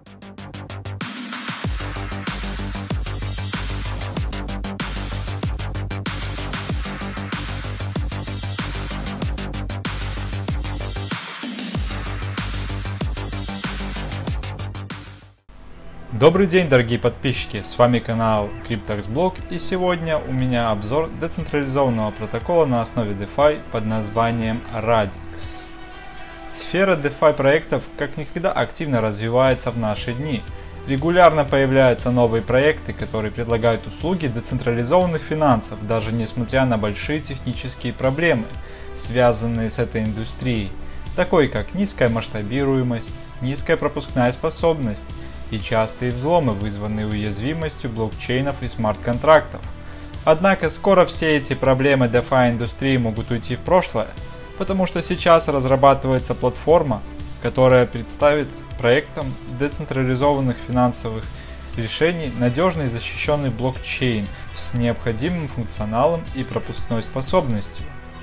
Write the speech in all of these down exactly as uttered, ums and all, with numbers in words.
Добрый день, дорогие подписчики, с вами канал CryptoxBlog, и сегодня у меня обзор децентрализованного протокола на основе DeFi под названием Radix. Сфера DeFi проектов как никогда активно развивается в наши дни. Регулярно появляются новые проекты, которые предлагают услуги децентрализованных финансов, даже несмотря на большие технические проблемы, связанные с этой индустрией, такой как низкая масштабируемость, низкая пропускная способность и частые взломы, вызванные уязвимостью блокчейнов и смарт-контрактов. Однако скоро все эти проблемы DeFi индустрии могут уйти в прошлое, потому что сейчас разрабатывается платформа, которая представит проектам децентрализованных финансовых решений надежный и защищенный блокчейн с необходимым функционалом и пропускной способностью.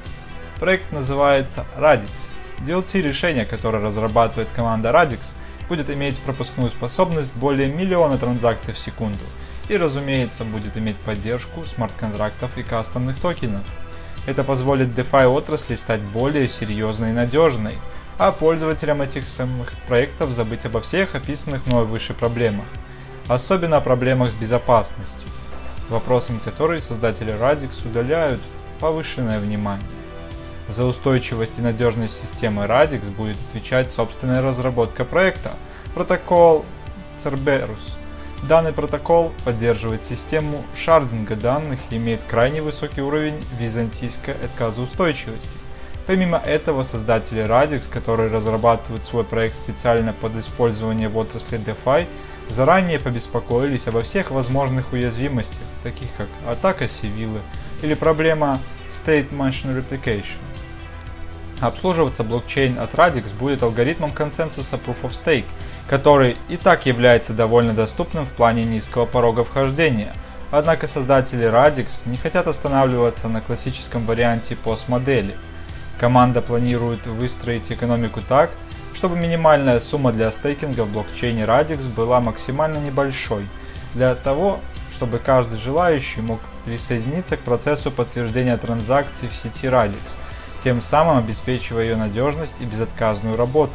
Проект называется Radix. ди эл ти решение, которое разрабатывает команда Radix, будет иметь пропускную способность более миллиона транзакций в секунду и, разумеется, будет иметь поддержку смарт-контрактов и кастомных токенов. Это позволит DeFi отрасли стать более серьезной и надежной, а пользователям этих самых проектов забыть обо всех описанных мной выше проблемах, особенно о проблемах с безопасностью, вопросам которой создатели Radix уделяют повышенное внимание. За устойчивость и надежность системы Radix будет отвечать собственная разработка проекта – протокол Cerberus. Данный протокол поддерживает систему шардинга данных и имеет крайне высокий уровень византийской отказоустойчивости. Помимо этого, создатели Radix, которые разрабатывают свой проект специально под использование в отрасли DeFi, заранее побеспокоились обо всех возможных уязвимостях, таких как атака Сивиллы или проблема State Machine Replication. Обслуживаться блокчейн от Radix будет алгоритмом консенсуса Proof of Stake, который и так является довольно доступным в плане низкого порога вхождения. Однако создатели Radix не хотят останавливаться на классическом варианте пост-модели. Команда планирует выстроить экономику так, чтобы минимальная сумма для стейкинга в блокчейне Radix была максимально небольшой, для того, чтобы каждый желающий мог присоединиться к процессу подтверждения транзакций в сети Radix, тем самым обеспечивая ее надежность и безотказную работу.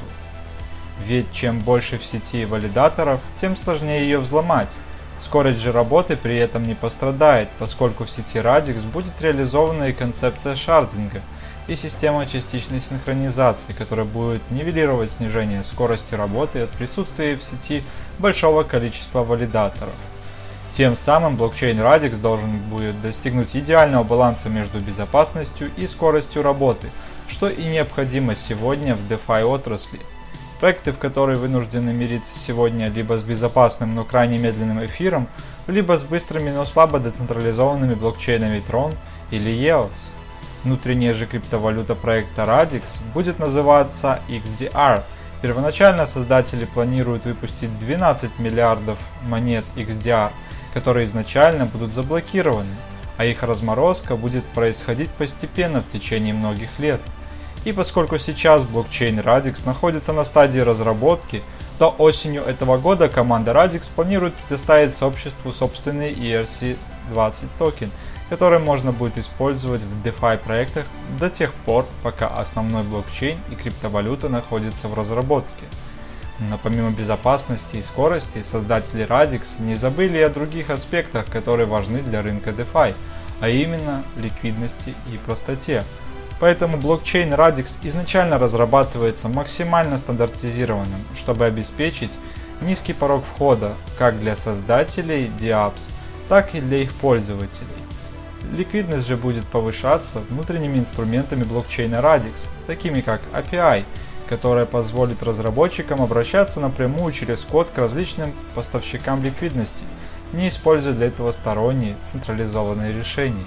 Ведь чем больше в сети валидаторов, тем сложнее ее взломать. Скорость же работы при этом не пострадает, поскольку в сети Radix будет реализована и концепция шардинга, и система частичной синхронизации, которая будет нивелировать снижение скорости работы от присутствия в сети большого количества валидаторов. Тем самым блокчейн Radix должен будет достигнуть идеального баланса между безопасностью и скоростью работы, что и необходимо сегодня в DeFi отрасли. Проекты, в которые вынуждены мириться сегодня либо с безопасным, но крайне медленным эфиром, либо с быстрыми, но слабо децентрализованными блокчейнами Tron или и о эс. Внутренняя же криптовалюта проекта Radix будет называться икс ди ар. Первоначально создатели планируют выпустить двенадцать миллиардов монет икс ди ар, которые изначально будут заблокированы, а их разморозка будет происходить постепенно в течение многих лет. И поскольку сейчас блокчейн Radix находится на стадии разработки, то осенью этого года команда Radix планирует предоставить сообществу собственный и эр си двадцать токен, который можно будет использовать в DeFi проектах до тех пор, пока основной блокчейн и криптовалюта находятся в разработке. Но помимо безопасности и скорости, создатели Radix не забыли и о других аспектах, которые важны для рынка DeFi, а именно ликвидности и простоте. Поэтому блокчейн Radix изначально разрабатывается максимально стандартизированным, чтобы обеспечить низкий порог входа как для создателей dApps, так и для их пользователей. Ликвидность же будет повышаться внутренними инструментами блокчейна Radix, такими как эй пи ай, которая позволит разработчикам обращаться напрямую через код к различным поставщикам ликвидности, не используя для этого сторонние централизованные решения.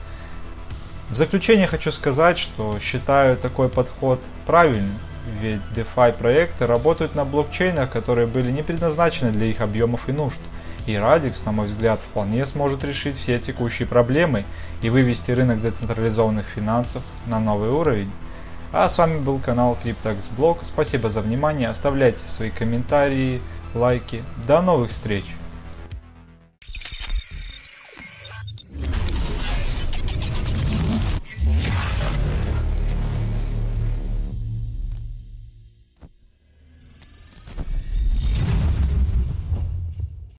В заключение хочу сказать, что считаю такой подход правильным, ведь DeFi проекты работают на блокчейнах, которые были не предназначены для их объемов и нужд, и Radix, на мой взгляд, вполне сможет решить все текущие проблемы и вывести рынок децентрализованных финансов на новый уровень. А с вами был канал CryptoxBlog. Спасибо за внимание. Оставляйте свои комментарии лайки. До новых встреч!